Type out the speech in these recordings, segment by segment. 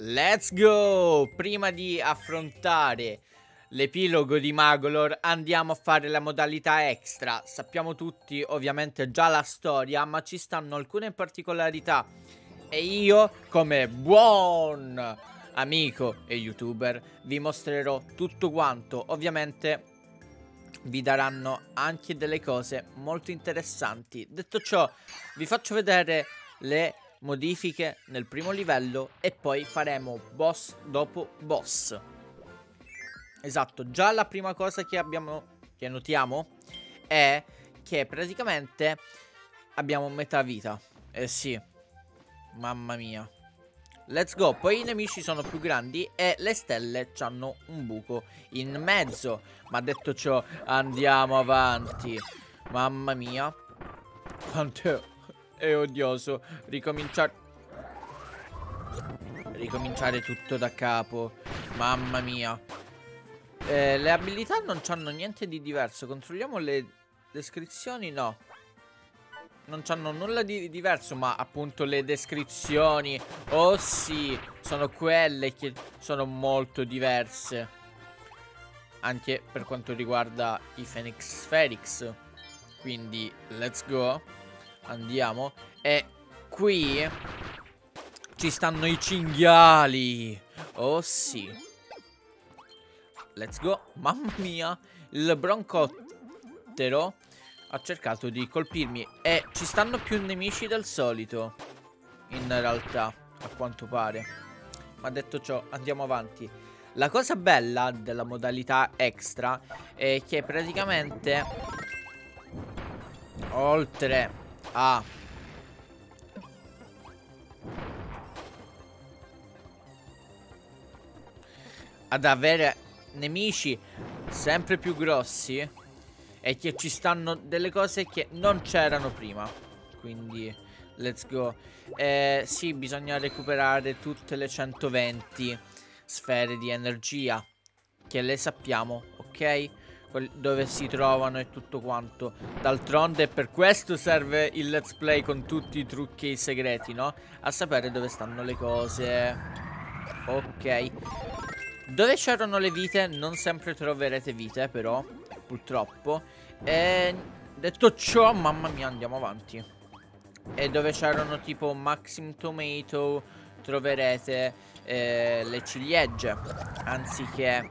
Let's go! Prima di affrontare l'epilogo di Magolor andiamo a fare la modalità extra. Sappiamo tutti ovviamente già la storia, ma ci stanno alcune particolarità e io, come buon amico e youtuber, vi mostrerò tutto quanto. Ovviamente vi daranno anche delle cose molto interessanti. Detto ciò, vi faccio vedere le modifiche nel primo livello e poi faremo boss dopo boss. Esatto, già la prima cosa che notiamo è che praticamente abbiamo metà vita. Eh sì, mamma mia. Let's go. Poi i nemici sono più grandi e le stelle hanno un buco in mezzo. Ma detto ciò, andiamo avanti. Mamma mia, quanto è odioso ricominciare tutto da capo. Mamma mia. Le abilità non c'hanno niente di diverso. Controlliamo le descrizioni. No, non c'hanno nulla di diverso, ma appunto le descrizioni, oh sì, sono quelle che sono molto diverse. Anche per quanto riguarda i Phoenix Spherix. Quindi, let's go. Andiamo. E qui ci stanno i cinghiali. Oh sì. Let's go. Mamma mia. Il broncottero ha cercato di colpirmi e ci stanno più nemici del solito, in realtà, a quanto pare. Ma detto ciò, andiamo avanti. La cosa bella della modalità extra è che praticamente, oltre a ad avere nemici sempre più grossi, e che ci stanno delle cose che non c'erano prima. Quindi let's go. Sì, bisogna recuperare tutte le 120 sfere di energia, che le sappiamo, ok? Dove si trovano e tutto quanto. D'altronde per questo serve il let's play con tutti i trucchi e i segreti, no? A sapere dove stanno le cose. Ok. Dove c'erano le vite non sempre troverete vite, però, purtroppo. E detto ciò, mamma mia, andiamo avanti. E dove c'erano tipo Maxim Tomato troverete le ciliegie, anziché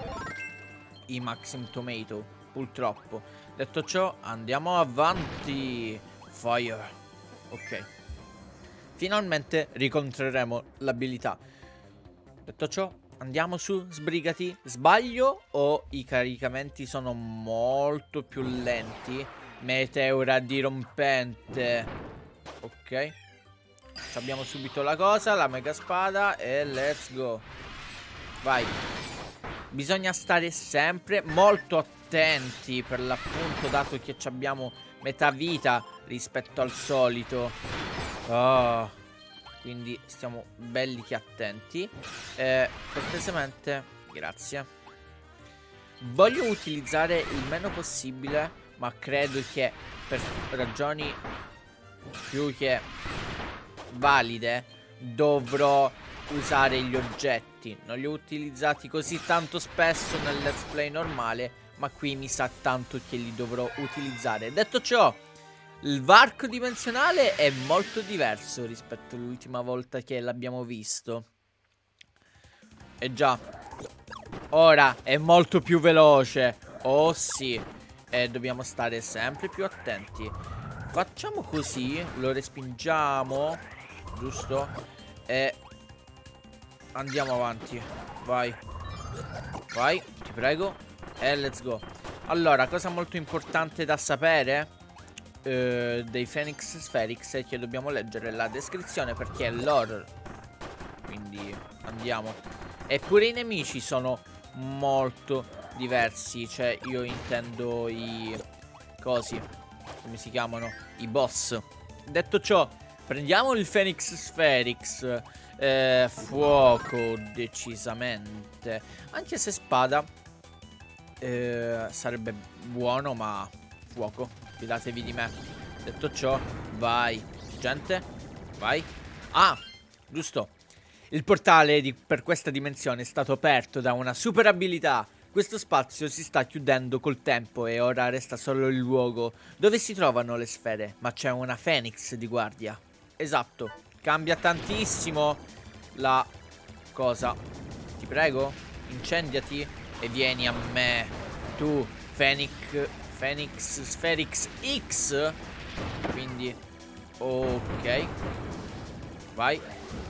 i Maxim Tomato, purtroppo. Detto ciò, andiamo avanti. Fire. Ok. Finalmente ricontreremo l'abilità. Detto ciò, andiamo su, sbrigati. Sbaglio o i caricamenti sono molto più lenti? Meteora dirompente. Ok. Abbiamo subito la cosa, la mega spada e let's go. Vai. Bisogna stare sempre molto attenti per l'appunto, dato che abbiamo metà vita rispetto al solito. Oh. Quindi stiamo belli che attenti. Cortesemente, grazie. Voglio utilizzare il meno possibile, ma credo che per ragioni più che valide dovrò usare gli oggetti. Non li ho utilizzati così tanto spesso nel let's play normale, ma qui mi sa tanto che li dovrò utilizzare. Detto ciò, il varco dimensionale è molto diverso rispetto all'ultima volta che l'abbiamo visto. E già, ora è molto più veloce. Oh sì. E dobbiamo stare sempre più attenti. Facciamo così, lo respingiamo, giusto? E andiamo avanti. Vai. Vai, ti prego. E let's go. Allora, cosa molto importante da sapere dei Phoenix Spherix è che dobbiamo leggere la descrizione, perché è lore. Quindi andiamo. Eppure i nemici sono molto diversi. Cioè io intendo i cosi, come si chiamano? I boss. Detto ciò, prendiamo il Phoenix Spherix. Fuoco, decisamente. Anche se spada sarebbe buono, ma fuoco. Fidatevi di me. Detto ciò, vai. Gente, vai. Ah, giusto. Il portale per questa dimensione è stato aperto da una super abilità. Questo spazio si sta chiudendo col tempo e ora resta solo il luogo dove si trovano le sfere, ma c'è una Phoenix di guardia. Esatto, cambia tantissimo la cosa. Ti prego, incendiati e vieni a me. Tu, Phoenix Spherix X. Quindi, ok. Vai.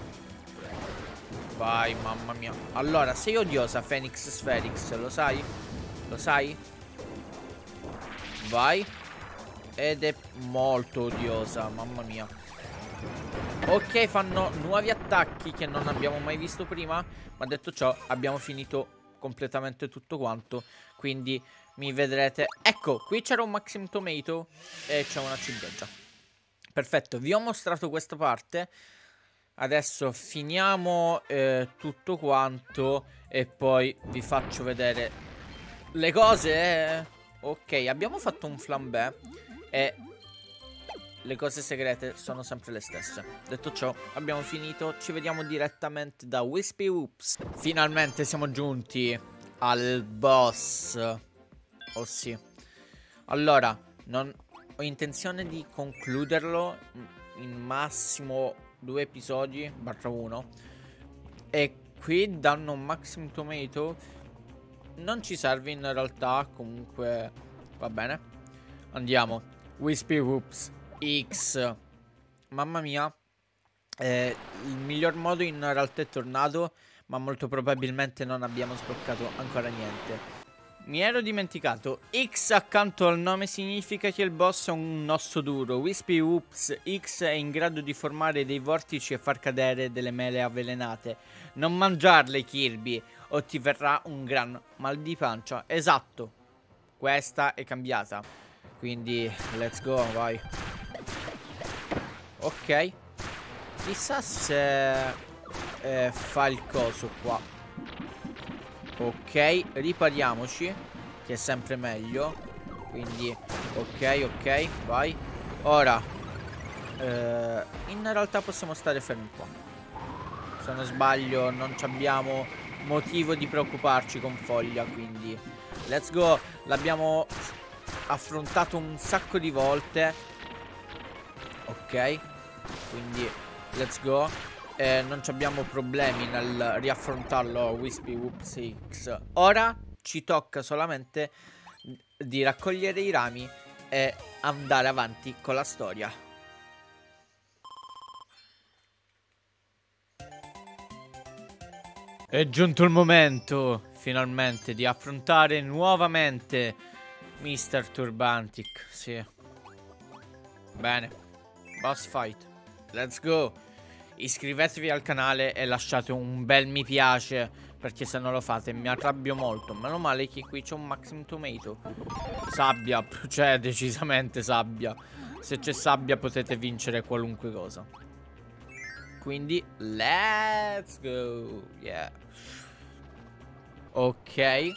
Vai, mamma mia. Allora, sei odiosa, Phoenix Spherix, lo sai? Lo sai? Vai. Ed è molto odiosa, mamma mia. Ok, fanno nuovi attacchi che non abbiamo mai visto prima. Ma detto ciò, abbiamo finito completamente tutto quanto. Quindi mi vedrete. Ecco, qui c'era un Maximum Tomato e c'è una ciliegia. Perfetto, vi ho mostrato questa parte. Adesso finiamo tutto quanto e poi vi faccio vedere le cose. Ok, abbiamo fatto un flambé e le cose segrete sono sempre le stesse. Detto ciò, abbiamo finito. Ci vediamo direttamente da Wispy Whoops. Finalmente siamo giunti al boss. Oh sì. Allora, non ho intenzione di concluderlo in massimo 2 episodi /1. E qui danno un Maximum Tomato. Non ci serve in realtà. Comunque va bene. Andiamo. Wispy Whoops X. Mamma mia. Il miglior modo in realtà è tornato, ma molto probabilmente non abbiamo sbloccato ancora niente. Mi ero dimenticato, X accanto al nome significa che il boss è un osso duro. Wispy Whoops X è in grado di formare dei vortici e far cadere delle mele avvelenate. Non mangiarle, Kirby, o ti verrà un gran mal di pancia. Esatto, questa è cambiata. Quindi, let's go, vai. Ok. Chissà se fa il coso qua. Ok, ripariamoci, che è sempre meglio. Quindi, ok, vai. Ora in realtà possiamo stare fermi qua. Se non sbaglio non abbiamo motivo di preoccuparci con Foglia. Quindi, let's go. L'abbiamo affrontato un sacco di volte. Ok, quindi let's go. Non abbiamo problemi nel riaffrontarlo Wispy Whoops X. Ora ci tocca solamente di raccogliere i rami e andare avanti con la storia. È giunto il momento, finalmente, di affrontare nuovamente Mr. Turbantic. Sì. Bene. Boss fight. Let's go. Iscrivetevi al canale e lasciate un bel mi piace, perché se non lo fate mi arrabbio molto. Meno male che qui c'è un Maximum Tomato. Sabbia, cioè decisamente sabbia. Se c'è sabbia potete vincere qualunque cosa. Quindi let's go. Yeah. Ok.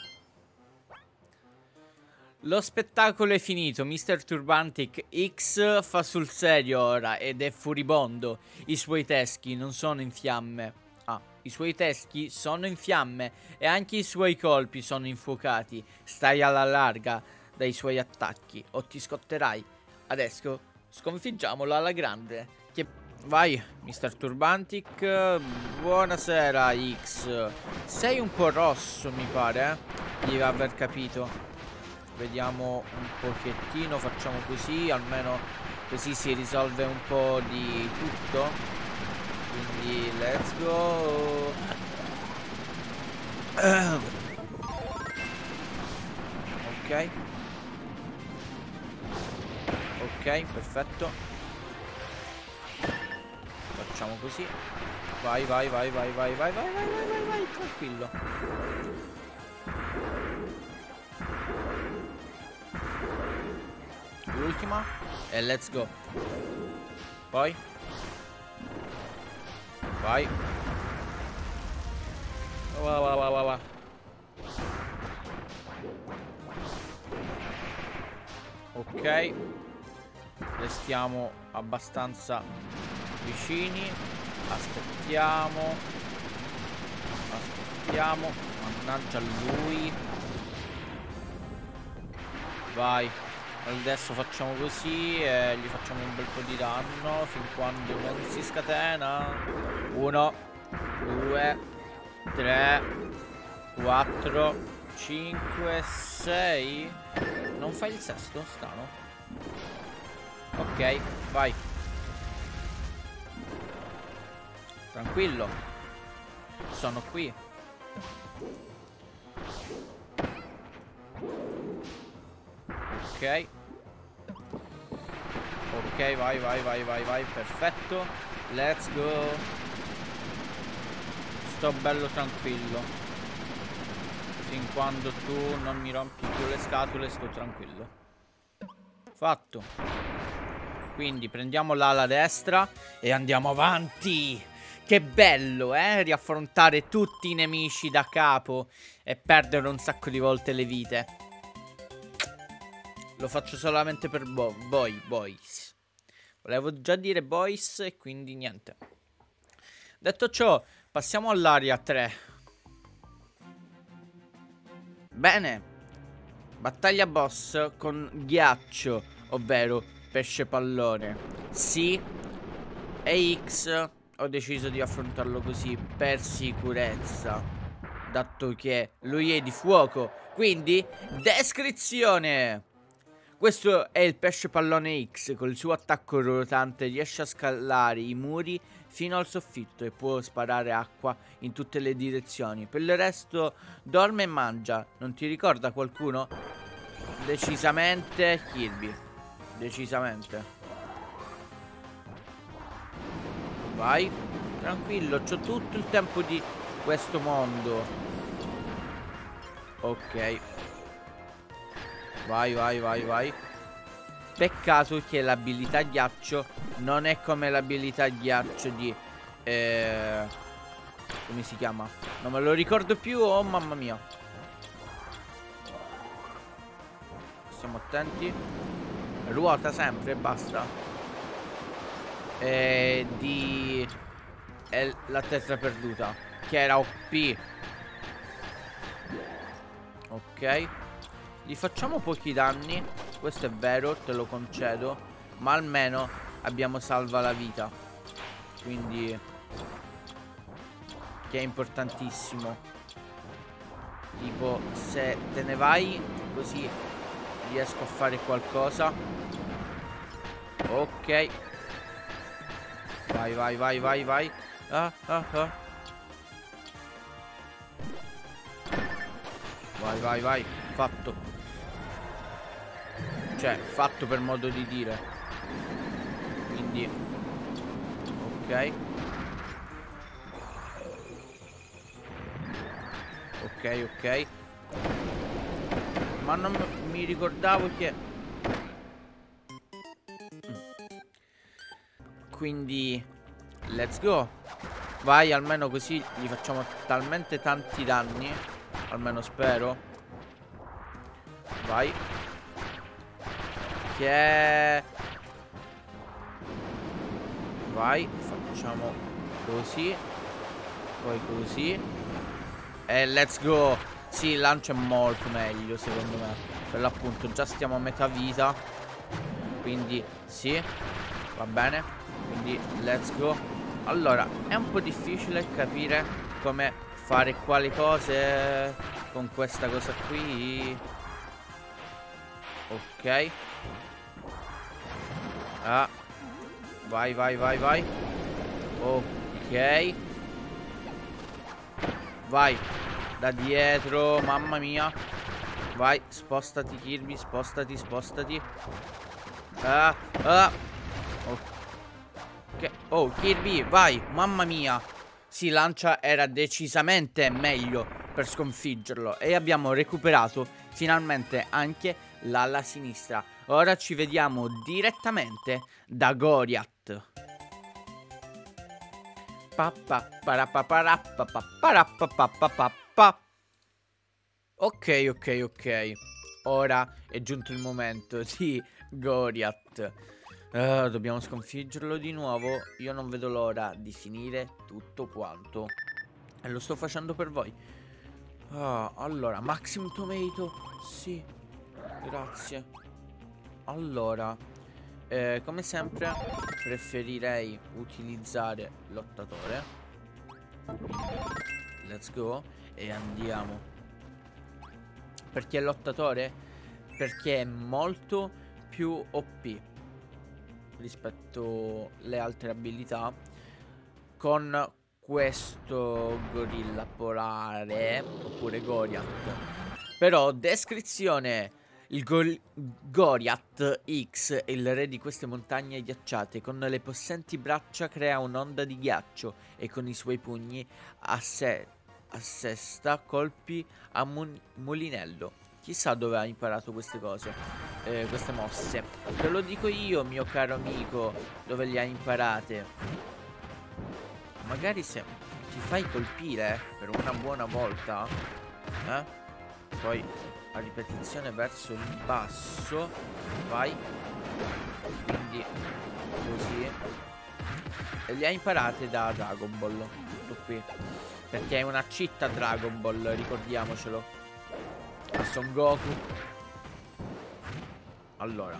Lo spettacolo è finito, Mr. Turbantic X fa sul serio ora ed è furibondo. I suoi teschi non sono in fiamme. I suoi teschi sono in fiamme e anche i suoi colpi sono infuocati. Stai alla larga dai suoi attacchi o ti scotterai. Adesso sconfiggiamolo alla grande. Vai, Mr. Turbantic. Buonasera, X. Sei un po' rosso, mi pare, di aver capito. Vediamo un pochettino, facciamo così, almeno così si risolve un po' di tutto. Quindi let's go. Ok. Ok, perfetto. Facciamo così. Vai, tranquillo. L'ultima e let's go. Poi vai. Va. Ok. Restiamo abbastanza vicini. Aspettiamo. Schiattiamo. Mannaggia lui. Vai. Adesso facciamo così e gli facciamo un bel po' di danno fin quando non si scatena. 1, 2, 3, 4, 5, 6. Non fai il sesto? Strano. Ok, vai. Tranquillo. Sono qui. Ok. Ok, vai, perfetto. Let's go. Sto bello tranquillo. Fin quando tu non mi rompi più le scatole, sto tranquillo. Fatto. Quindi prendiamo l'ala destra e andiamo avanti. Che bello, riaffrontare tutti i nemici da capo e perdere un sacco di volte le vite. Lo faccio solamente per boys. Volevo già dire boys e quindi niente. Detto ciò, passiamo all'area 3. Bene. Battaglia boss con ghiaccio, ovvero pesce pallone. Sì e X ho deciso di affrontarlo così per sicurezza, dato che lui è di fuoco. Quindi, descrizione. Questo è il pesce pallone X. Col suo attacco rotante riesce a scalare i muri fino al soffitto e può sparare acqua in tutte le direzioni. Per il resto dorme e mangia. Non ti ricorda qualcuno? Decisamente Kirby. Decisamente. Vai. Tranquillo, c'ho tutto il tempo di questo mondo. Ok. Vai. Peccato che l'abilità ghiaccio non è come l'abilità ghiaccio di come si chiama? Non me lo ricordo più, oh mamma mia. Stiamo attenti. Ruota sempre e basta. Di la tetra perduta, che era OP. Ok. Gli facciamo pochi danni. Questo è vero, te lo concedo. Ma almeno abbiamo salva la vita. Quindi, che è importantissimo. Tipo, se te ne vai, così riesco a fare qualcosa. Ok. Vai. Ah. Vai. Fatto. Cioè, fatto per modo di dire. Quindi, ok. Ok. Ma non mi ricordavo che... Quindi, let's go. Vai, almeno così gli facciamo talmente tanti danni. Almeno spero. Vai. Che... Vai, facciamo così. Poi così. E let's go. Sì, il lancio è molto meglio secondo me. Per l'appunto già stiamo a metà vita. Quindi sì, va bene. Quindi let's go. Allora, è un po' difficile capire come fare quali cose con questa cosa qui. Ok. Ah. Vai. Ok. Vai. Da dietro, mamma mia. Vai, spostati Kirby, spostati. Ah. Ok. Oh, Kirby, vai, mamma mia. Sì, Lancia era decisamente meglio per sconfiggerlo. E abbiamo recuperato finalmente anche l'ala sinistra. Ora ci vediamo direttamente da Goriath. Ok. Ora è giunto il momento di Goriath. Dobbiamo sconfiggerlo di nuovo. Io non vedo l'ora di finire tutto quanto. E lo sto facendo per voi. Allora, Maximum Tomato. Sì, grazie. Allora, come sempre preferirei utilizzare lottatore. Let's go. E andiamo. Perché lottatore? Perché è molto più OP rispetto alle altre abilità. Con questo gorilla polare, oppure Goliath. Però descrizione: il Goliath X è il re di queste montagne ghiacciate. Con le possenti braccia crea un'onda di ghiaccio e con i suoi pugni assesta colpi a mulinello. Chissà dove ha imparato queste cose, queste mosse. Te lo dico io, mio caro amico, dove le ha imparate. Magari se ti fai colpire per una buona volta, poi a ripetizione verso il basso, vai, quindi così. E le ha imparate da Dragon Ball, tutto qui. Perché è una cheat a Dragon Ball, ricordiamocelo. A Son Goku. Allora,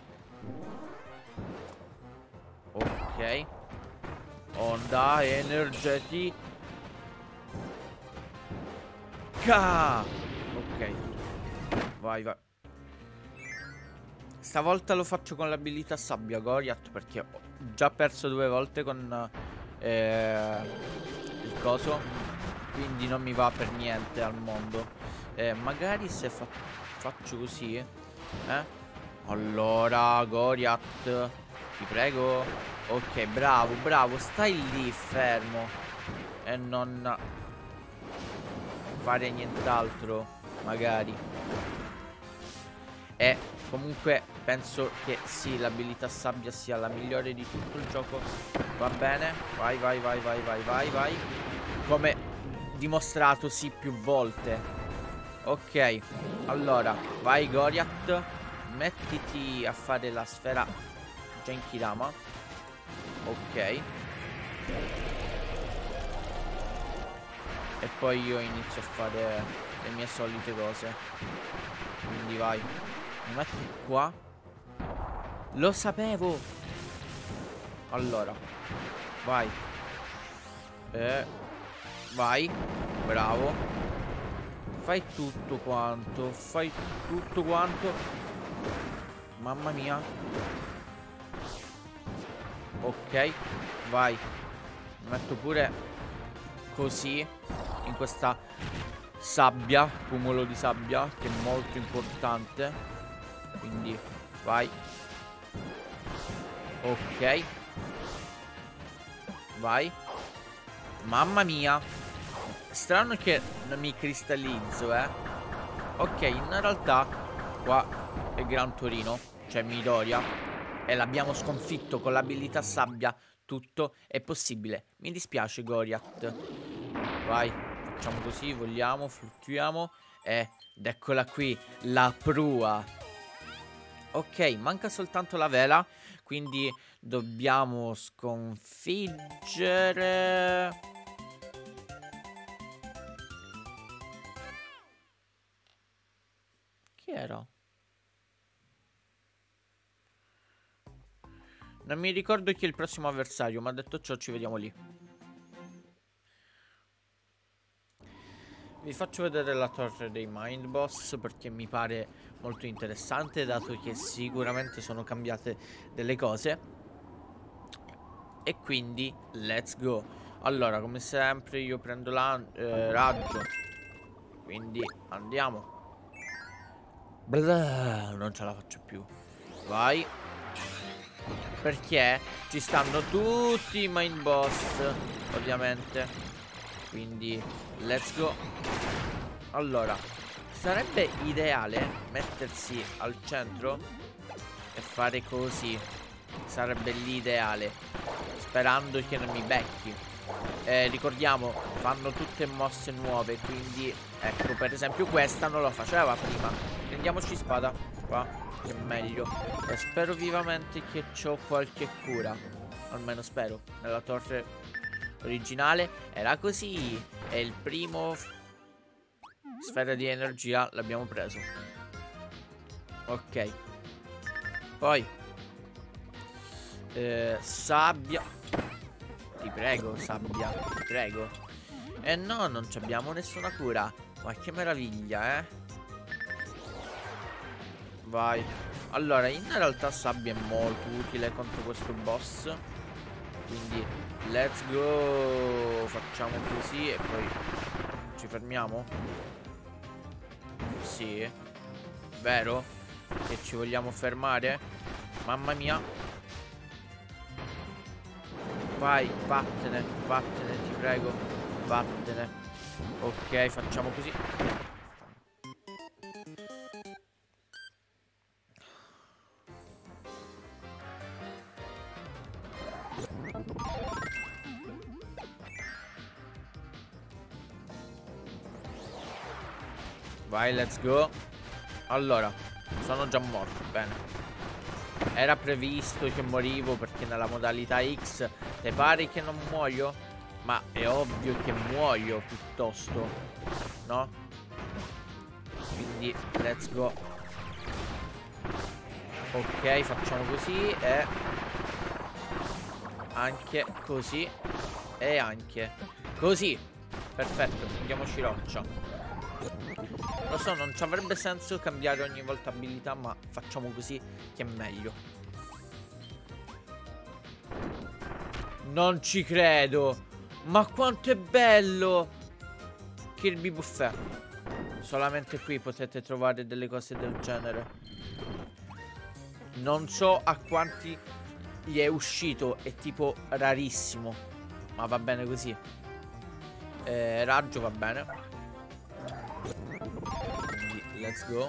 ok, onda energetica. Ok, vai, vai. Stavolta lo faccio con l'abilità sabbia Goliath, perché ho già perso 2 volte con il coso, quindi non mi va per niente al mondo. Magari se faccio così, allora Goliath, ti prego. Ok, bravo, bravo, stai lì fermo e non fare nient'altro, magari. E comunque penso che sì, l'abilità sabbia sia la migliore di tutto il gioco. Va bene, vai, vai, vai, vai, vai, vai, vai. Come dimostrato sì più volte. Ok, allora, vai Goliath, mettiti a fare la sfera Genkidama. Ok. E poi io inizio a fare le mie solite cose. Quindi vai. Mi metti qua. Lo sapevo. Allora, vai. Vai. Bravo. Fai tutto quanto. Fai tutto quanto. Mamma mia. Ok. Vai. Mi metto pure così in questa sabbia, cumulo di sabbia, che è molto importante. Quindi vai. Ok. Vai. Mamma mia. Strano che non mi cristallizzo, Ok, in realtà qua è Gran Torino, cioè Midoriya, e l'abbiamo sconfitto con l'abilità sabbia. Tutto è possibile. Mi dispiace Goliath. Vai, facciamo così, vogliamo, fluttuiamo. Ed eccola qui, la prua. Ok, manca soltanto la vela, quindi dobbiamo sconfiggere... Chi era? Non mi ricordo chi è il prossimo avversario, ma detto ciò ci vediamo lì. Vi faccio vedere la torre dei Mind Boss perché mi pare molto interessante, dato che sicuramente sono cambiate delle cose. E quindi let's go. Allora, come sempre io prendo raggio, quindi andiamo. Blah, non ce la faccio più. Vai. Perché ci stanno tutti i Mind Boss, ovviamente. Quindi let's go. Allora, sarebbe ideale mettersi al centro e fare così. Sarebbe l'ideale, sperando che non mi becchi. Ricordiamo, fanno tutte mosse nuove, quindi ecco, per esempio questa non lo faceva prima. Prendiamoci spada qua, che è meglio. E spero vivamente che c'ho qualche cura. Almeno spero. Nella torre originale era così. E il primo sfera di energia l'abbiamo preso. Ok. Poi sabbia. Ti prego, sabbia. Ti prego. E no, non abbiamo nessuna cura. Ma che meraviglia, eh. Vai. Allora, in realtà sabbia è molto utile contro questo boss. Quindi, let's go. Facciamo così e poi ci fermiamo. Sì. Vero? Che ci vogliamo fermare? Mamma mia. Vai, vattene, vattene, ti prego. Vattene. Ok, facciamo così. Vai, let's go. Allora, sono già morto, bene. Era previsto che morivo perché nella modalità X te pare che non muoio? Ma è ovvio che muoio piuttosto, no? Quindi, let's go. Ok, facciamo così e anche così e anche così. Perfetto, prendiamoci roccia. Lo so, non ci avrebbe senso cambiare ogni volta abilità, ma facciamo così che è meglio. Non ci credo. Ma quanto è bello Kirby Buffet. Solamente qui potete trovare delle cose del genere. Non so a quanti gli è uscito. È tipo rarissimo. Ma va bene così. Raggio va bene. Quindi let's go.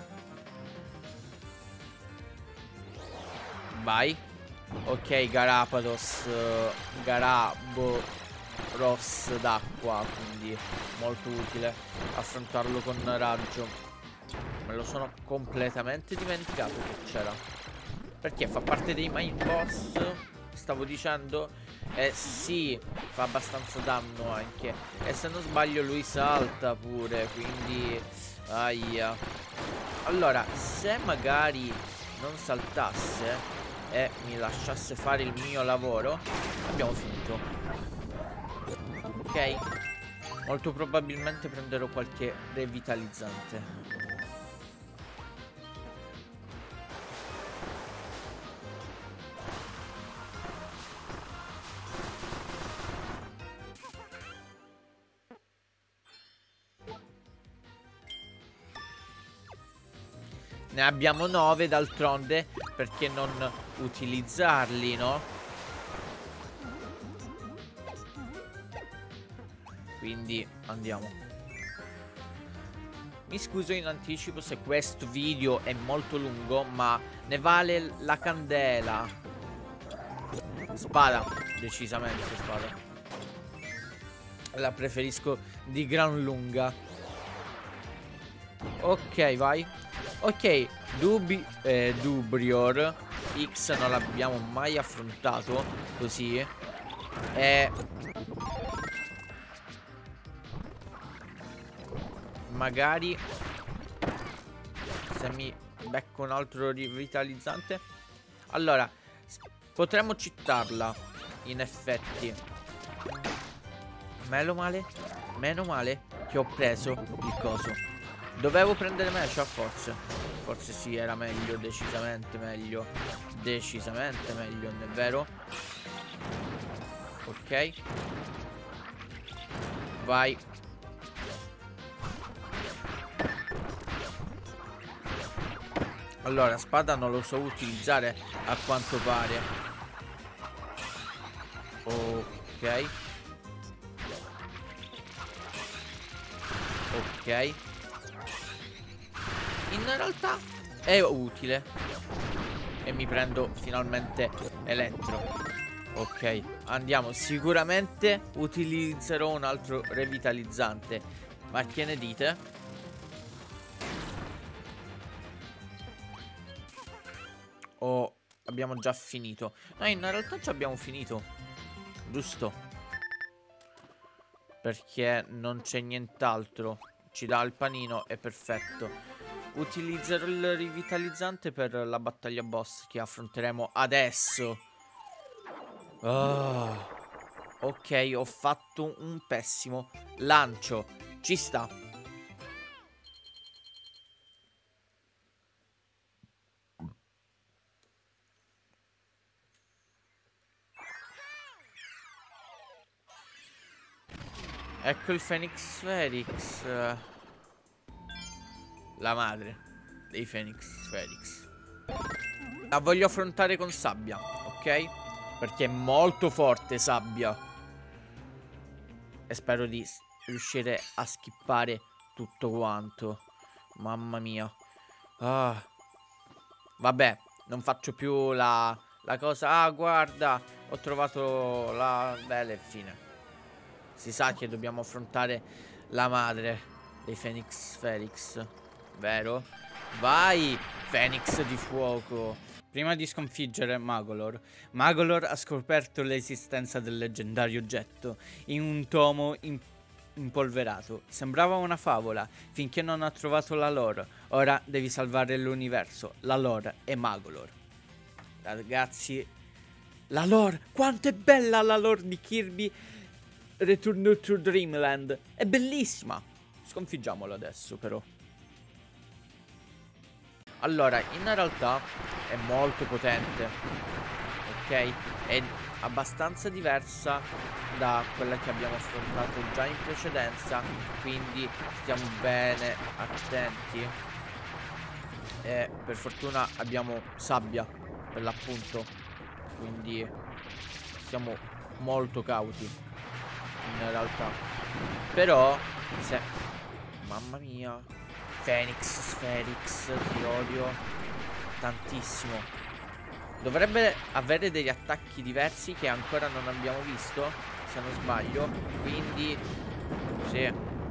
Vai. Ok, Garapados. Garaboros d'acqua. Quindi molto utile affrontarlo con raggio. Me lo sono completamente dimenticato che c'era. Perché fa parte dei main boss. Stavo dicendo. Sì, fa abbastanza danno anche. E se non sbaglio lui salta pure. Quindi aia. Allora, se magari non saltasse e mi lasciasse fare il mio lavoro, abbiamo finito. Ok. Molto probabilmente prenderò qualche revitalizzante. Ne abbiamo 9 d'altronde, perché non utilizzarli, no? Quindi andiamo. Mi scuso in anticipo se questo video è molto lungo, ma ne vale la candela. Spada, decisamente spada. La preferisco di gran lunga. Ok, vai. Ok, Dubrior X non l'abbiamo mai affrontato così. E magari se mi becco un altro rivitalizzante. Allora, potremmo cittarla. In effetti. Meno male che ho preso il coso. Dovevo prendere Mesha forse. Forse sì, era meglio, decisamente meglio. Decisamente meglio, non è vero? Ok. Vai. Allora, spada non lo so utilizzare a quanto pare. Ok. Ok. In realtà è utile. E mi prendo finalmente elettro. Ok, andiamo. Sicuramente utilizzerò un altro revitalizzante. Ma che ne dite? O abbiamo già finito? No, in realtà ci abbiamo finito. Giusto. perché non c'è nient'altro. Ci dà il panino, è perfetto. Utilizzerò il rivitalizzante per la battaglia boss che affronteremo adesso. Oh. Ok, ho fatto un pessimo lancio. Ci sta. Ecco il Phoenix Felix. La madre dei Phoenix Felix. La voglio affrontare con sabbia, ok? Perché è molto forte sabbia. E spero di riuscire a skippare tutto quanto. Mamma mia. Ah. Vabbè, non faccio più la cosa. Ah, guarda, ho trovato la vela e fine. Si sa che dobbiamo affrontare la madre dei Phoenix Felix, vero? Vai, Phoenix di fuoco. Prima di sconfiggere Magolor, Magolor ha scoperto l'esistenza del leggendario oggetto in un tomo impolverato. Sembrava una favola, finché non ha trovato la lore. Ora devi salvare l'universo. La lore è Magolor. Ragazzi, la lore, quanto è bella la lore di Kirby Return to Dreamland. È bellissima. Sconfiggiamolo adesso però. Allora, in realtà è molto potente, ok? È abbastanza diversa da quella che abbiamo affrontato già in precedenza, quindi stiamo bene attenti. E per fortuna abbiamo sabbia per l'appunto, quindi siamo molto cauti in realtà. Però se... Mamma mia, Phoenix Felix, ti odio tantissimo. Dovrebbe avere degli attacchi diversi che ancora non abbiamo visto, se non sbaglio. Quindi sì.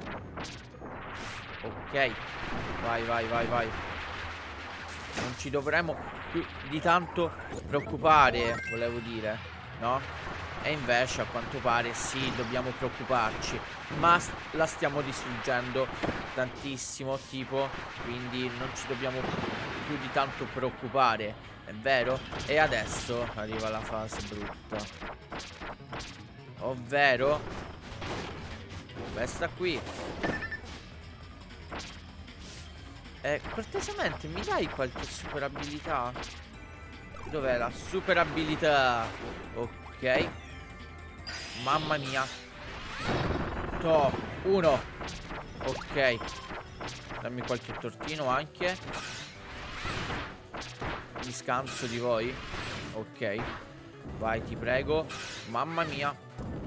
Ok, vai, vai, vai, vai. Non ci dovremmo più di tanto preoccupare, volevo dire, no? E invece a quanto pare sì, dobbiamo preoccuparci. Ma la stiamo distruggendo tantissimo, tipo. Quindi non ci dobbiamo più di tanto preoccupare, è vero? E adesso arriva la fase brutta, ovvero questa qui. Cortesemente mi dai qualche super abilità? Dov'è la super abilità? Ok. Mamma mia. To, uno. Ok. Dammi qualche tortino anche. Mi scanso di voi. Ok. Vai, ti prego. Mamma mia.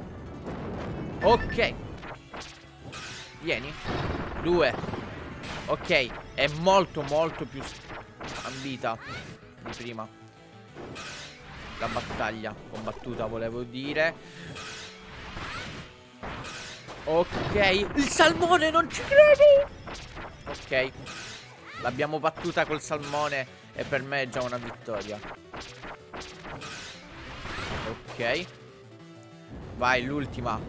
Ok. Vieni. Due. Ok. È molto molto più ambita di prima la battaglia combattuta, volevo dire. Ok. Il salmone, non ci credo. Ok. L'abbiamo battuta col salmone e per me è già una vittoria. Ok. Vai, l'ultima.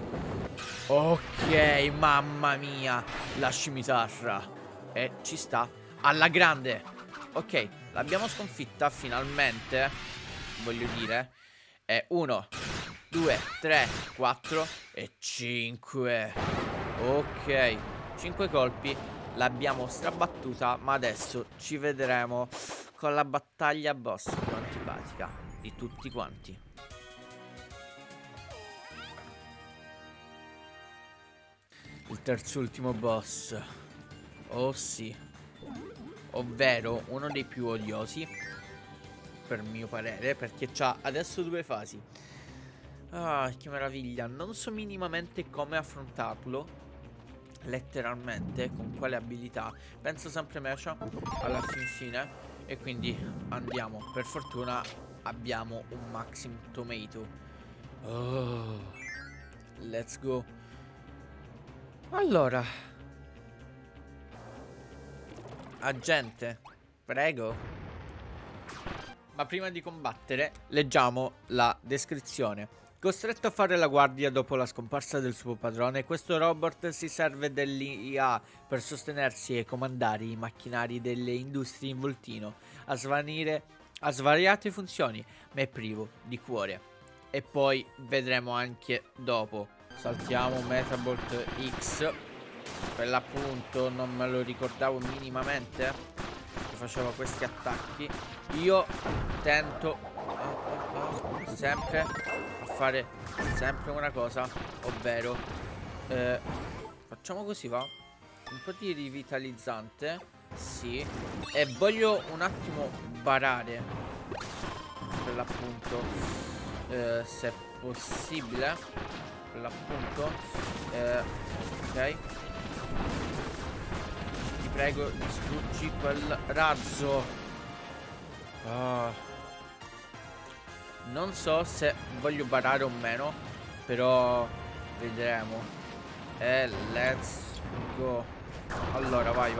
Ok, mamma mia. La scimitarra. E ci sta. Alla grande. Ok, l'abbiamo sconfitta finalmente, voglio dire. 1, 2, 3, 4 e 5. Ok, 5 colpi. L'abbiamo strabattuta. Ma adesso ci vedremo con la battaglia boss più antipatica di tutti quanti. Il terzultimo boss. Oh sì. Ovvero uno dei più odiosi, per mio parere, perché c'ha adesso due fasi. Ah, che meraviglia. Non so minimamente come affrontarlo, letteralmente, con quale abilità. Penso sempre Mecha alla fine. E quindi andiamo. Per fortuna abbiamo un Maxim Tomato. Oh, let's go. Allora, agente, prego. Ma prima di combattere leggiamo la descrizione. Costretto a fare la guardia dopo la scomparsa del suo padrone, questo robot si serve dell'IA per sostenersi e comandare i macchinari delle industrie in voltino, a svariate funzioni, ma è privo di cuore. E poi vedremo anche dopo. Saltiamo Metabolt X, per l'appunto non me lo ricordavo minimamente che faceva questi attacchi. Io tento sempre a fare sempre una cosa, ovvero facciamo così, va? Un po' di rivitalizzante, sì. E voglio un attimo barare, per l'appunto, se è possibile, per l'appunto, ok. Ti prego, distruggi quel razzo. Non so se voglio barare o meno, però vedremo. E let's go. Allora vai.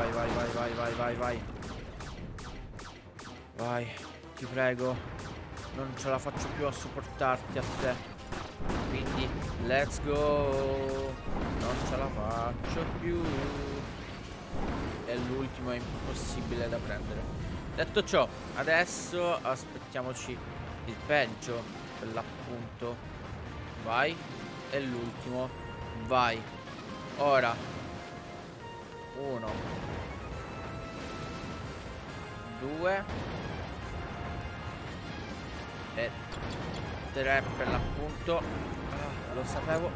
Vai, ti prego. Non ce la faccio più a sopportarti a te. Quindi let's go. Non ce la faccio più. E l'ultimo è impossibile da prendere. Detto ciò, adesso aspettiamoci il peggio, per l'appunto. Vai. E l'ultimo. Vai. Ora 1 2 e 3 per l'appunto. Lo sapevo.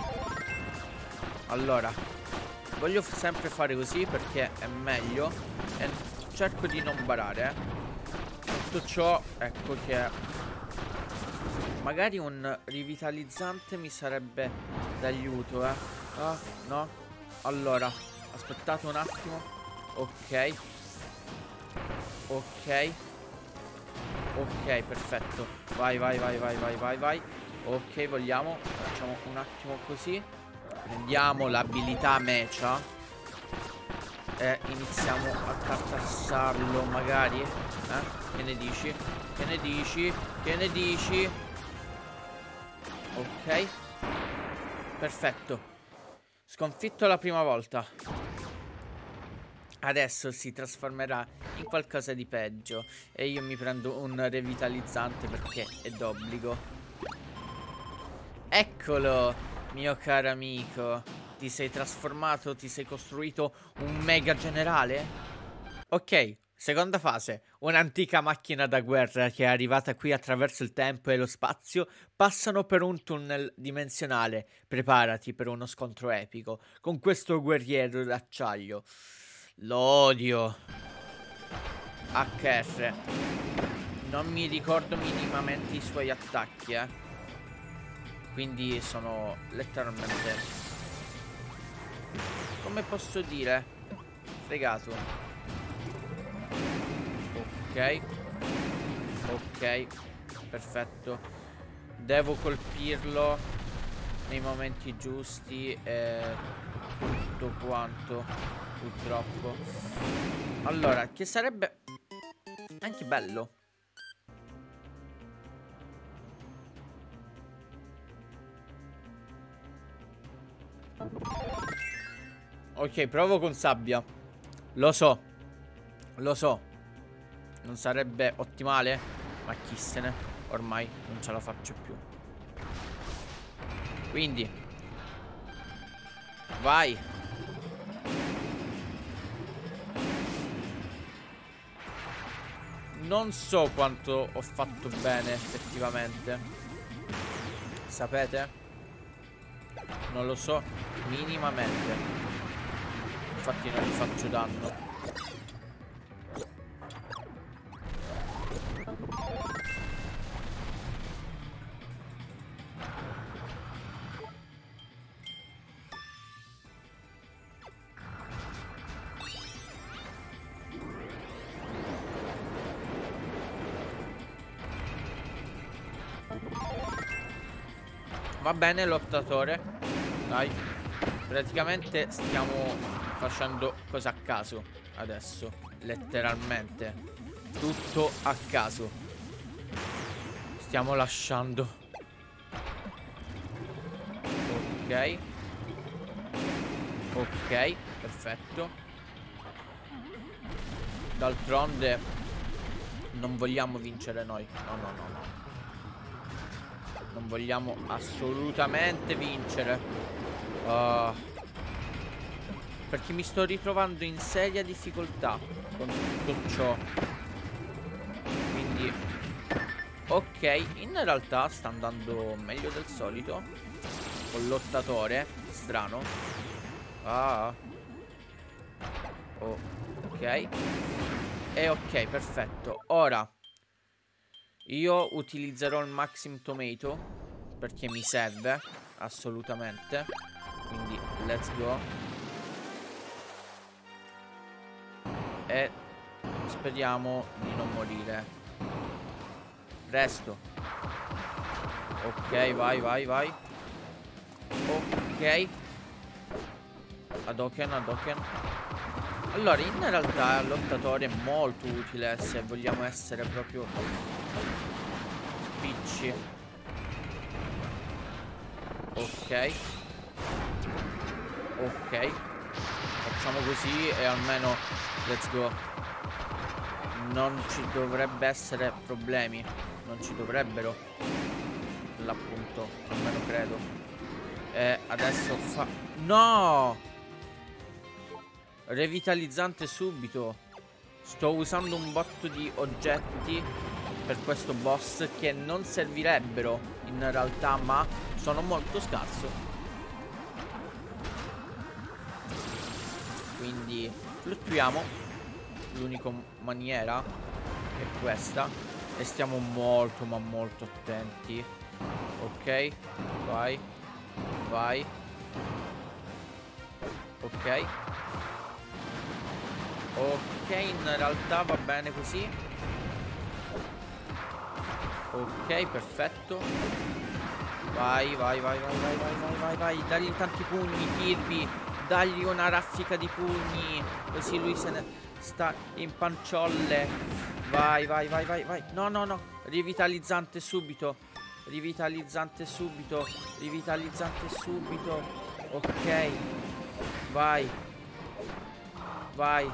Allora, voglio sempre fare così perché è meglio e cerco di non barare. Tutto ciò, ecco che magari un rivitalizzante mi sarebbe d'aiuto, no. Allora, aspettate un attimo. Ok, perfetto. Vai. Ok, vogliamo. Facciamo un attimo così. Prendiamo l'abilità mecha e iniziamo a tartassarlo magari. Che ne dici? Che ne dici? Ok, perfetto. Sconfitto la prima volta. Adesso si trasformerà in qualcosa di peggio e io mi prendo un revitalizzante perché è d'obbligo. Eccolo, mio caro amico. Ti sei trasformato, ti sei costruito un mega generale? Ok, seconda fase. Un'antica macchina da guerra che è arrivata qui attraverso il tempo e lo spazio passano per un tunnel dimensionale. Preparati per uno scontro epico con questo guerriero d'acciaio. Lo odio. HR. Non mi ricordo minimamente i suoi attacchi, quindi sono letteralmente, come posso dire, fregato. Ok, perfetto. Devo colpirlo nei momenti giusti e tutto quanto, purtroppo. Allora, che sarebbe anche bello. Ok, provo con sabbia. Lo so. Non sarebbe ottimale, ma chi se ne. Ormai non ce la faccio più. Quindi vai. Non so quanto ho fatto bene effettivamente. Sapete? Non lo so minimamente. Infatti non gli faccio danno. Va bene, lottatore. Dai. Praticamente stiamo facendo cose a caso adesso. Letteralmente tutto a caso. Stiamo lasciando Ok. Ok, perfetto. D'altronde non vogliamo vincere noi. No, no, no, no. Non vogliamo assolutamente vincere. Perché mi sto ritrovando in seria difficoltà con tutto ciò. Quindi ok, in realtà sta andando meglio del solito col lottatore. Strano. Ah. Oh, ok. E ok, perfetto. Ora io utilizzerò il Maxim Tomato perché mi serve assolutamente. Quindi let's go. E speriamo di non morire. Resto. Ok, vai, vai, vai. Ok. Hadouken, Hadouken. Allora, in realtà il lottatore è molto utile se vogliamo essere proprio spicci. Ok. Ok. Facciamo così e almeno let's go. Non ci dovrebbe essere problemi. Non ci dovrebbero. L'appunto, almeno credo. E adesso fa... No! Revitalizzante subito. Sto usando un botto di oggetti per questo boss che non servirebbero in realtà, ma sono molto scarso. Quindi fluttuiamo. L'unica maniera è questa. E stiamo molto ma molto attenti. Ok. Vai. Vai. Ok. Ok, in realtà va bene così. Ok, perfetto. Vai, vai, vai, vai, vai, vai, vai, vai, vai. Dagli tanti pugni, Kirby. Dagli una raffica di pugni. Così lui se ne sta in panciolle. Vai, vai, vai, vai, vai. No, no, no. Rivitalizzante subito. Rivitalizzante subito. Rivitalizzante subito. Ok. Vai. Vai.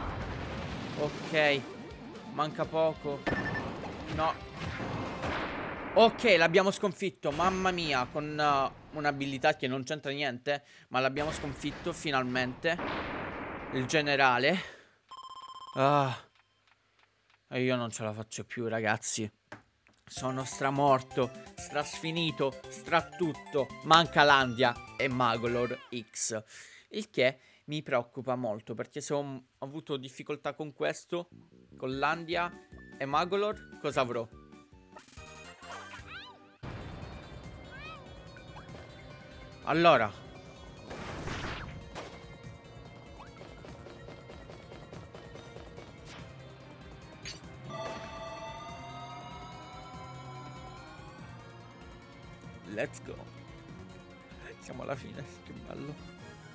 Ok. Manca poco. No. Ok, l'abbiamo sconfitto. Mamma mia. Con un'abilità che non c'entra niente. Ma l'abbiamo sconfitto finalmente. Il generale. Ah. E io non ce la faccio più, ragazzi. Sono stramorto, strasfinito, stratutto. Manca Landia e Magolor X. Il che mi preoccupa molto, perché se ho avuto difficoltà con questo, con Landia e Magolor, cosa avrò? Allora, let's go. Siamo alla fine, che bello.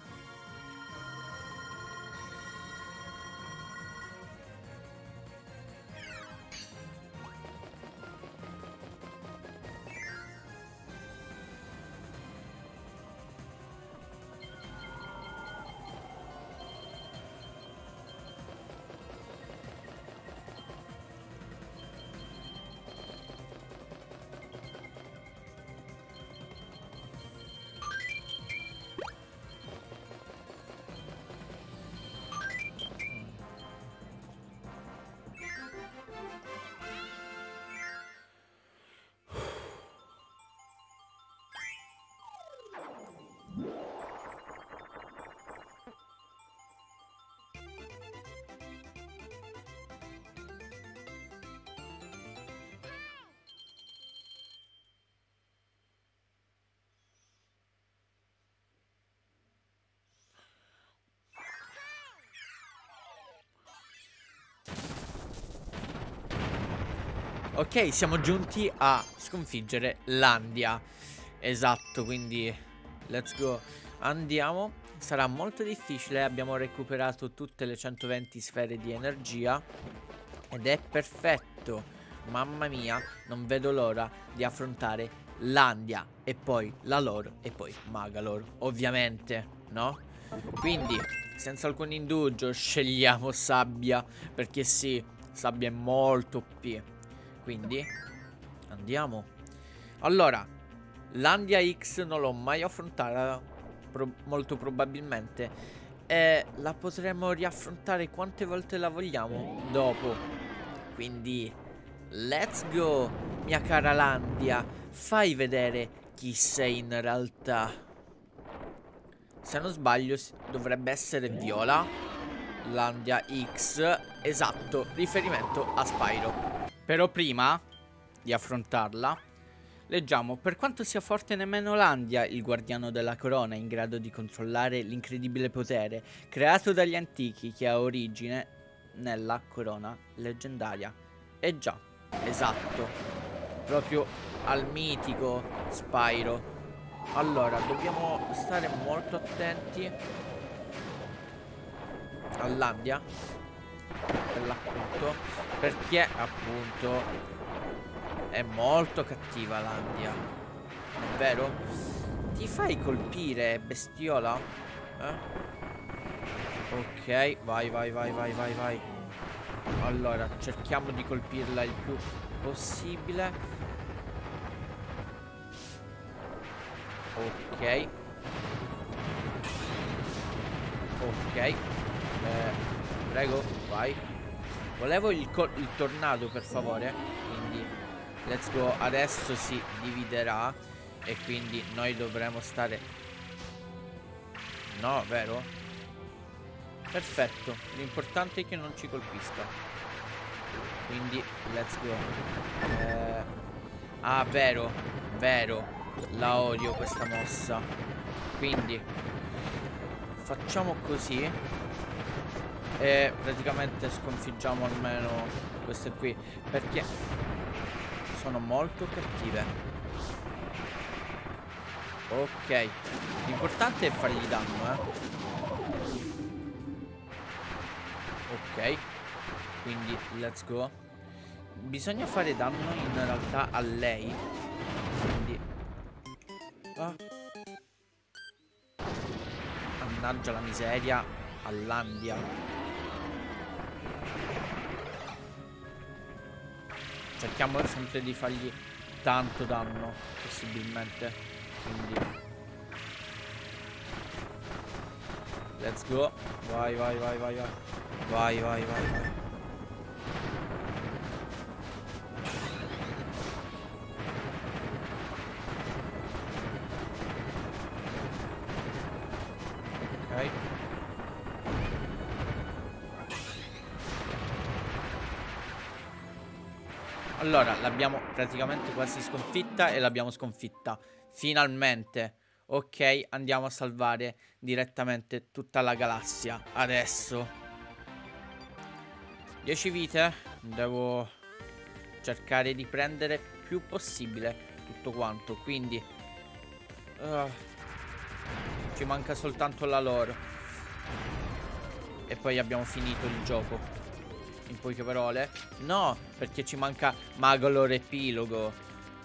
Ok, siamo giunti a sconfiggere Landia. Esatto, quindi let's go. Andiamo. Sarà molto difficile. Abbiamo recuperato tutte le 120 sfere di energia. Ed è perfetto. Mamma mia, non vedo l'ora di affrontare Landia e poi la lore e poi Magolor, ovviamente, no? Quindi, senza alcun indugio, scegliamo Sabbia, perché sì, Sabbia è molto OP. Quindi, andiamo. Allora, Landia X non l'ho mai affrontata, molto probabilmente. E la potremo riaffrontare quante volte la vogliamo dopo. Quindi, let's go, mia cara Landia. Fai vedere chi sei in realtà. Se non sbaglio dovrebbe essere Viola. Landia X. Esatto, riferimento a Spyro. Però prima di affrontarla leggiamo: per quanto sia forte nemmeno Landia, il guardiano della corona, è in grado di controllare l'incredibile potere creato dagli antichi che ha origine nella corona leggendaria. E già, esatto, proprio al mitico Spyro. Allora, dobbiamo stare molto attenti a Landia, per l'appunto, perché appunto è molto cattiva Landia, è vero? Ti fai colpire, bestiola? Ok, vai, vai, vai, vai, vai, vai. Allora, cerchiamo di colpirla il più possibile. Ok. Ok. Prego, vai. Volevo il tornado, per favore. Quindi, let's go. Adesso si dividerà. E quindi noi dovremo stare... No, vero? Perfetto. L'importante è che non ci colpisca. Quindi, let's go. Ah, vero. Vero. La odio questa mossa. Quindi facciamo così e praticamente sconfiggiamo almeno queste qui, perché sono molto cattive. Ok, l'importante è fargli danno, Ok, quindi let's go. Bisogna fare danno in realtà a lei. Quindi mannaggia la miseria a Landia. Cerchiamo sempre di fargli tanto danno possibilmente. Quindi let's go. Vai, vai, vai, vai, vai. Vai, vai, vai, vai. Ok. Allora, l'abbiamo praticamente quasi sconfitta e l'abbiamo sconfitta. Finalmente. Ok, andiamo a salvare direttamente tutta la galassia. Adesso 10 vite. Devo cercare di prendere più possibile tutto quanto. Quindi ci manca soltanto la lore. E poi abbiamo finito il gioco. In poche parole. No, perché ci manca Magolor epilogo.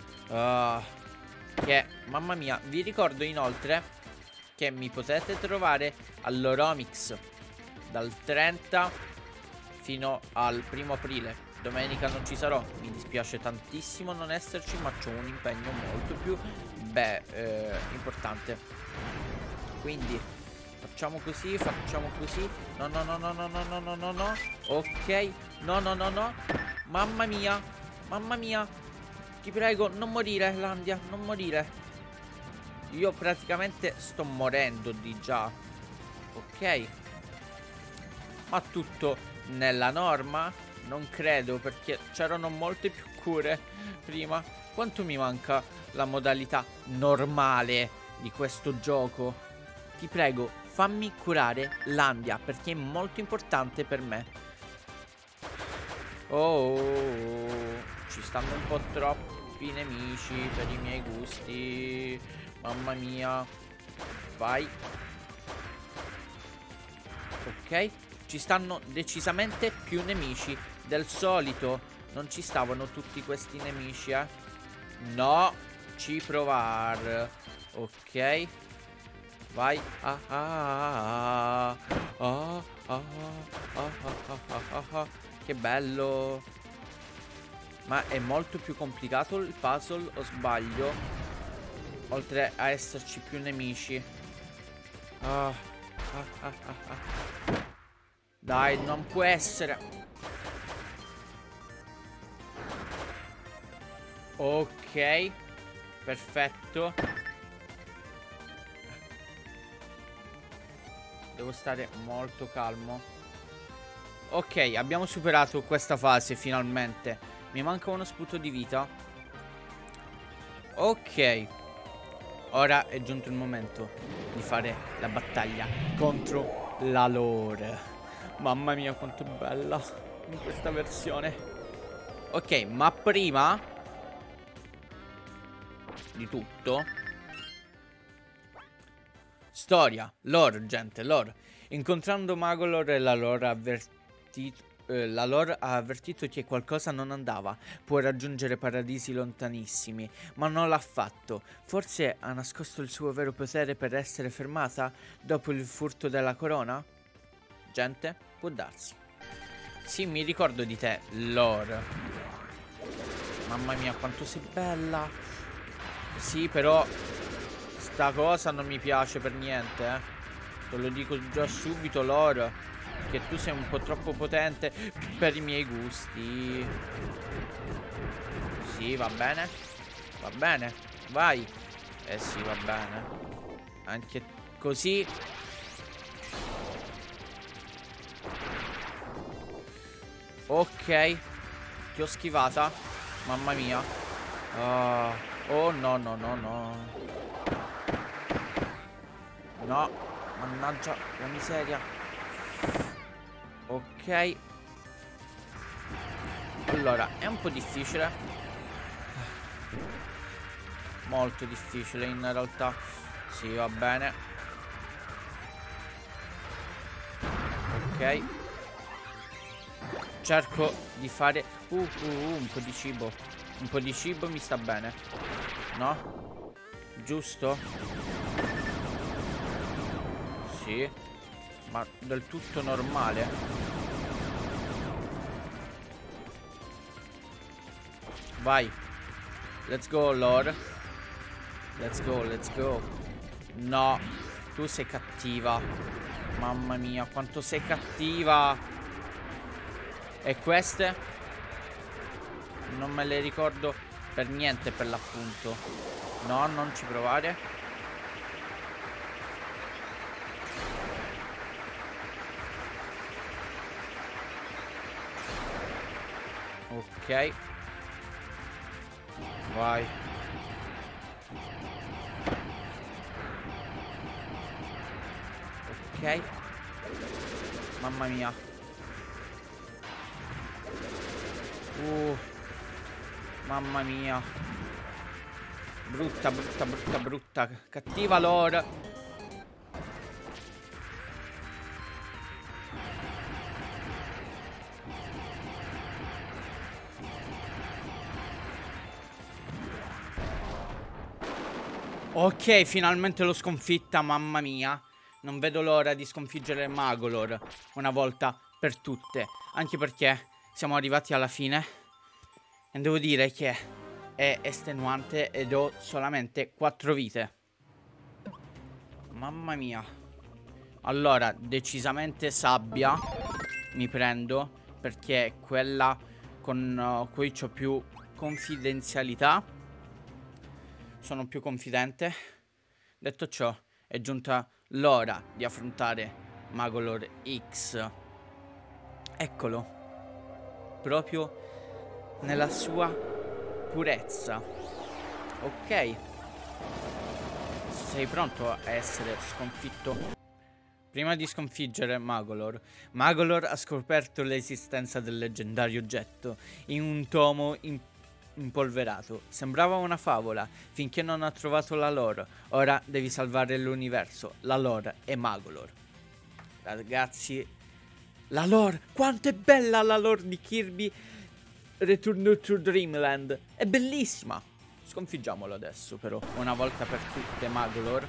Che, mamma mia. Vi ricordo inoltre che mi potete trovare all'Oromix dal 30 fino al 1° aprile. Domenica non ci sarò. Mi dispiace tantissimo non esserci, ma c'ho un impegno molto più importante. Quindi facciamo così, facciamo così. No, no, no, no, no, no, no, no, no, no. Ok. No, no, no, no. Mamma mia. Mamma mia. Ti prego, non morire, Landia. Non morire. Io praticamente sto morendo di già. Ok. Ma tutto nella norma? Non credo, perché c'erano molte più cure prima. Quanto mi manca la modalità normale di questo gioco? Ti prego, fammi curare Landia, perché è molto importante per me. Oh, ci stanno un po' troppi nemici per i miei gusti. Mamma mia. Vai. Ok, ci stanno decisamente più nemici del solito. Non ci stavano tutti questi nemici, No. ci provare. Ok. Vai. Che bello. Ma è molto più complicato il puzzle, o sbaglio? Oltre a esserci più nemici. Dai, non può essere. Ok. Perfetto. Devo stare molto calmo. Ok, abbiamo superato questa fase finalmente. Mi manca uno sputo di vita. Ok. Ora è giunto il momento di fare la battaglia contro la lore. Mamma mia quanto è bella in questa versione. Ok, ma prima di tutto, storia, lore, gente, lore. Incontrando Magolor e la lore ha avvertito che qualcosa non andava. Può raggiungere paradisi lontanissimi, ma non l'ha fatto. Forse ha nascosto il suo vero potere per essere fermata dopo il furto della corona? Gente, può darsi. Sì, mi ricordo di te, Lore. Mamma mia, quanto sei bella. Sì, però sta cosa non mi piace per niente, Te lo dico già subito, Lore, che tu sei un po' troppo potente per i miei gusti. Sì, va bene. Va bene, vai. Eh sì, va bene. Anche così. Ok. Ti ho schivata. Mamma mia. Oh no, no, no, no. No. Mannaggia la miseria. Ok. Allora, è un po' difficile. Molto difficile in realtà. Sì, va bene. Ok. Cerco di fare un po' di cibo. Un po' di cibo mi sta bene. No? Giusto? Sì. Ma del tutto normale. Vai. Let's go, Lord. Let's go, let's go. No. Tu sei cattiva. Mamma mia, quanto sei cattiva. E queste? Non me le ricordo per niente, per l'appunto. No, non ci provare. Ok. Vai. Ok. Mamma mia. Mamma mia. Brutta, brutta, brutta, brutta. Cattiva lore. Ok, finalmente l'ho sconfitta, mamma mia. Non vedo l'ora di sconfiggere Magolor una volta per tutte. Anche perché siamo arrivati alla fine. E devo dire che è estenuante ed ho solamente 4 vite. Mamma mia. Allora, decisamente sabbia mi prendo, perché è quella con cui ho più confidenzialità. Sono più confidente. Detto ciò, è giunta l'ora di affrontare Magolor X. Eccolo. Proprio nella sua purezza. Ok. Sei pronto a essere sconfitto? Prima di sconfiggere Magolor, Magolor ha scoperto l'esistenza del leggendario oggetto in un tomo impolverato. Sembrava una favola, finché non ha trovato la lore. Ora devi salvare l'universo. La lore è Magolor. Ragazzi, la lore! Quanto è bella la lore di Kirby Return to Dreamland! È bellissima! Sconfiggiamolo adesso però, una volta per tutte, Magolor.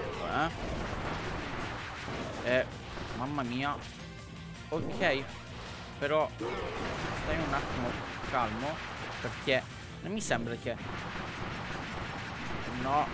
Mamma mia. Ok. Però stai un attimo calmo, perché non mi sembra che... No.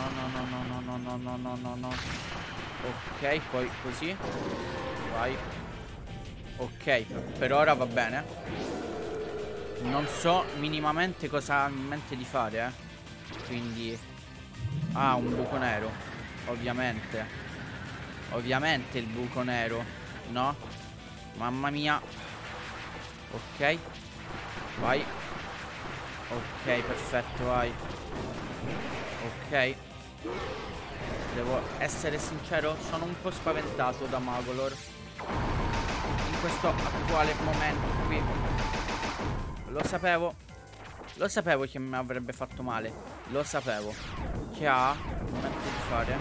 Ok, poi così. Vai. Ok, per ora va bene. Non so minimamente cosa ha in mente di fare, Quindi... Ah, un buco nero. Ovviamente. Ovviamente il buco nero. No? Mamma mia. Ok. Vai. Ok, perfetto, vai. Ok. Devo essere sincero, sono un po' spaventato da Magolor in questo attuale momento qui. Lo sapevo. Lo sapevo che mi avrebbe fatto male. Lo sapevo. Che ha il momento di fare.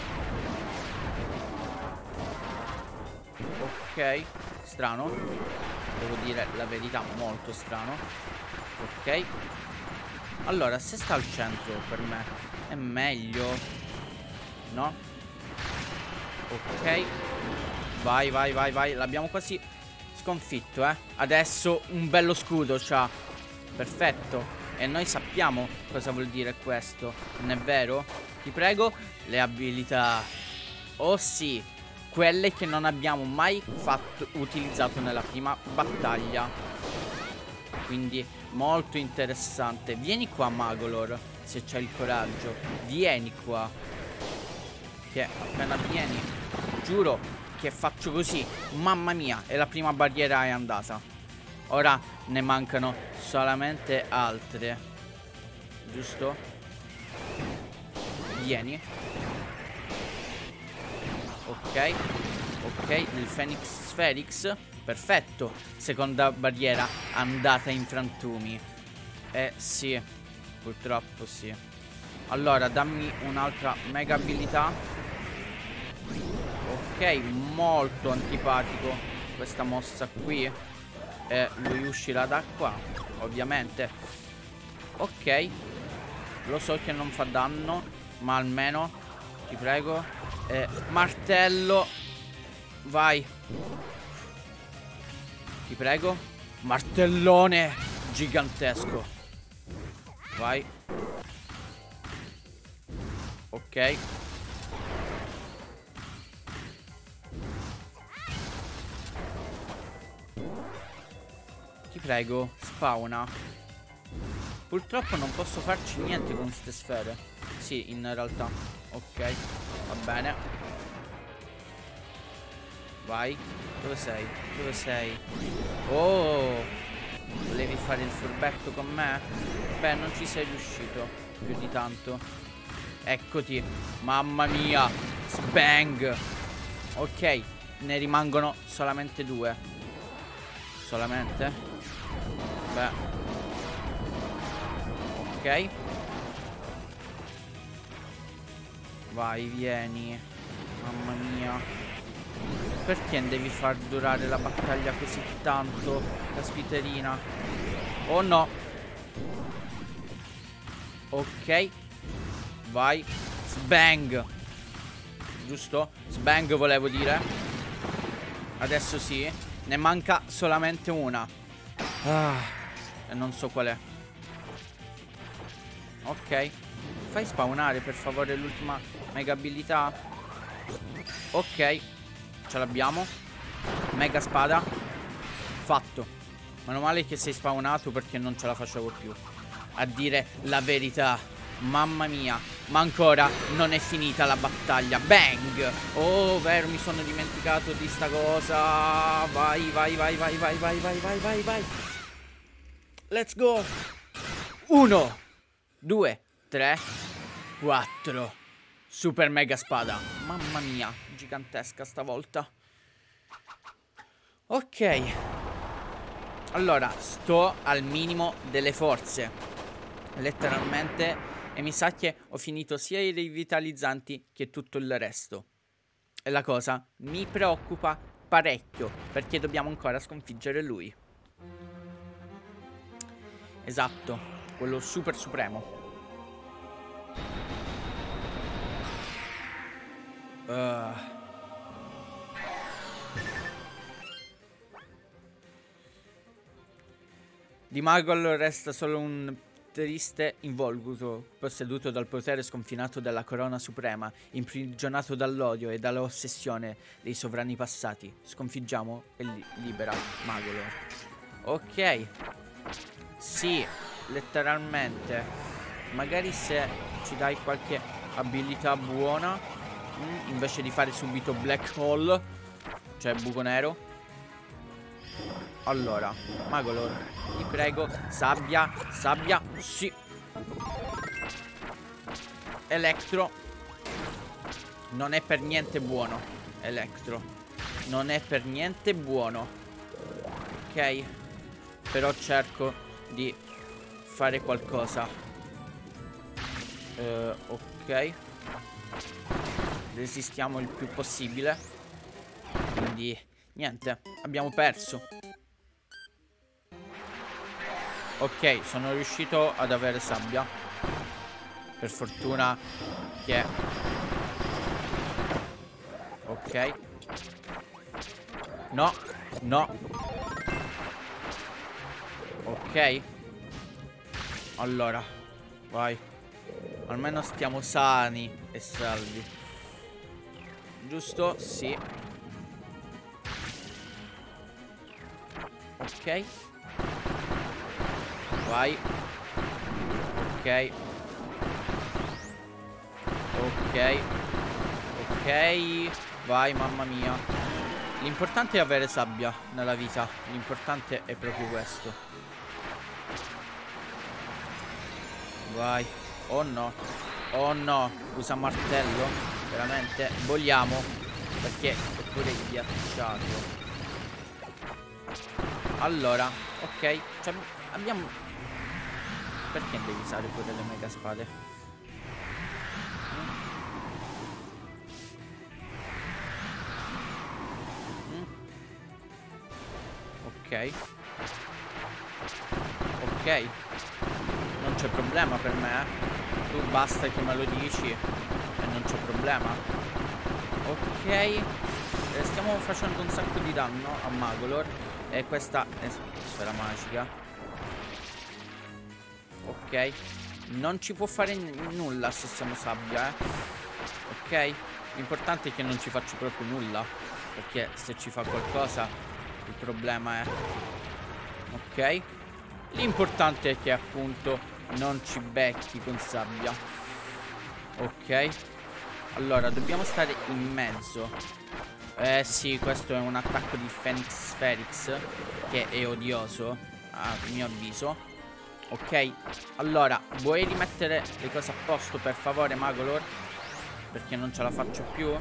Ok. Strano. Devo dire la verità, molto strano. Ok. Allora, se sta al centro per me è meglio. No? Ok. Vai, vai, vai, vai. L'abbiamo quasi sconfitto, Adesso un bello scudo c'ha. Perfetto. E noi sappiamo cosa vuol dire questo. Non è vero? Ti prego. Le abilità. Oh sì. Quelle che non abbiamo mai utilizzato nella prima battaglia. Quindi molto interessante. Vieni qua, Magolor, se c'hai il coraggio. Vieni qua. Che appena vieni, giuro che faccio così. Mamma mia. E la prima barriera è andata. Ora ne mancano solamente altre. Giusto? Vieni. Ok. Ok, il Felix. Perfetto. Seconda barriera andata in frantumi. Sì. Purtroppo sì. Allora, dammi un'altra mega abilità. Ok, molto antipatico questa mossa qui. Lui uscirà da qua, ovviamente. Ok. Lo so che non fa danno, ma almeno, ti prego, martello. Vai. Ti prego. Martellone gigantesco. Vai. Ok. Ti prego, spawna. Purtroppo non posso farci niente con queste sfere. Sì, in realtà. Ok, va bene. Vai. Dove sei? Dove sei? Oh, volevi fare il furbetto con me? Beh, non ci sei riuscito più di tanto. Eccoti. Mamma mia. Sbang. Ok, ne rimangono solamente due. Solamente? Beh. Ok. Vai, vieni. Mamma mia. Perché devi far durare la battaglia così tanto, caspiterina? Oh no. Ok. Vai. Sbang. Giusto? Sbang volevo dire. Adesso sì. Ne manca solamente una. E non so qual è. Ok. Fai spawnare per favore l'ultima mega abilità. Ok. Ce l'abbiamo. Mega spada. Fatto. Meno male che sei spawnato, perché non ce la facevo più, a dire la verità. Mamma mia. Ma ancora non è finita la battaglia. Bang. Oh, vero, mi sono dimenticato di sta cosa. Vai, vai, vai, vai, vai, vai, vai, vai, vai, vai. Let's go. 1, 2, 3, 4. Super mega spada. Mamma mia, gigantesca stavolta. Ok. Allora, sto al minimo delle forze, letteralmente. E mi sa che ho finito sia i rivitalizzanti che tutto il resto. E la cosa mi preoccupa parecchio, perché dobbiamo ancora sconfiggere lui. Esatto, quello super supremo. Di Magol resta solo un triste involucro, posseduto dal potere sconfinato della corona suprema, imprigionato dall'odio e dall'ossessione dei sovrani passati. Sconfiggiamo e libera Magolor. Ok. Sì, letteralmente. Magari se ci dai qualche abilità buona, invece di fare subito Black Hole, cioè buco nero. Allora, Magolor, ti prego, sabbia, sabbia, sì. Elettro. Non è per niente buono, Elettro. Non è per niente buono. Ok. Però cerco di fare qualcosa. Ok. Resistiamo il più possibile. Quindi, niente, abbiamo perso. Ok, sono riuscito ad avere sabbia. Per fortuna che... Ok. No, no. Ok. Allora, vai. Almeno stiamo sani e salvi. Giusto? Sì. Ok. Vai. Ok. Ok. Ok. Vai, mamma mia. L'importante è avere sabbia nella vita. L'importante è proprio questo. Vai. Oh no. Oh no. Usa martello. Veramente. Vogliamo. Perché è pure ghiacciato. Allora. Ok. Cioè, abbiamo... Perché devi usare pure le mega spade? Ok. Ok. Non c'è problema per me, eh. Tu basta che me lo dici e non c'è problema. Ok. Stiamo facendo un sacco di danno a Magolor. E questa è sfera magica. Ok. Non ci può fare nulla se siamo sabbia, Ok. L'importante è che non ci faccia proprio nulla. Perché se ci fa qualcosa il problema è... Ok. L'importante è che appunto non ci becchi con sabbia. Ok. Allora dobbiamo stare in mezzo. Sì, questo è un attacco di Phoenix Felix che è odioso a mio avviso. Ok. Allora, vuoi rimettere le cose a posto per favore, Magolor? Perché non ce la faccio più.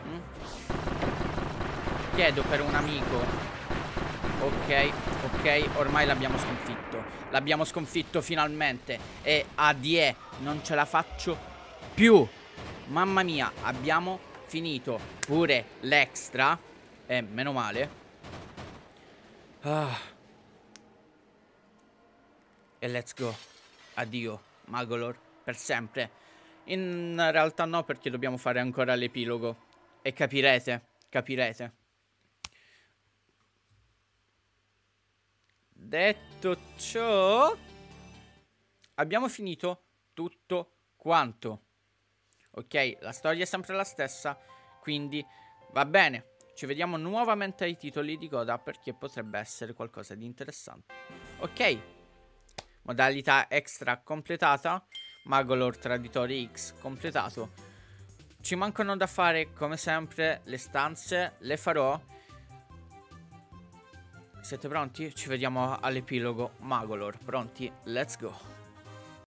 Chiedo per un amico. Ok, ok, ormai l'abbiamo sconfitto. L'abbiamo sconfitto finalmente. E adie, non ce la faccio più. Mamma mia, abbiamo finito pure l'extra. Meno male. E let's go. Addio, Magolor, per sempre. In realtà no, perché dobbiamo fare ancora l'epilogo. E capirete, capirete. Detto ciò, abbiamo finito tutto quanto. Ok, la storia è sempre la stessa, quindi va bene. Ci vediamo nuovamente ai titoli di coda perché potrebbe essere qualcosa di interessante. Ok, modalità extra completata. Magolor Traditori X completato. Ci mancano da fare come sempre le stanze, le farò. Siete pronti? Ci vediamo all'epilogo Magolor. Pronti? Let's go.